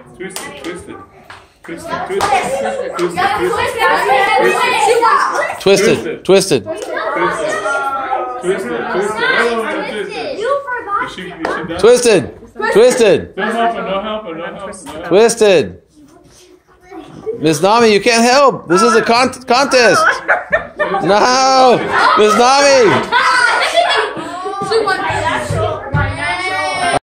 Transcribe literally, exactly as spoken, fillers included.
Twisted, twisted. Twisted, twisted. Twisted, twisted. Twisted, twisted. Oh, that's twisted. You forgot. Is she, is she done? Twisted, twisted, No helping, no helping, no helping. No helping. twisted. Miss Nami, you can't help. This is a con- contest. No, Miss Nami.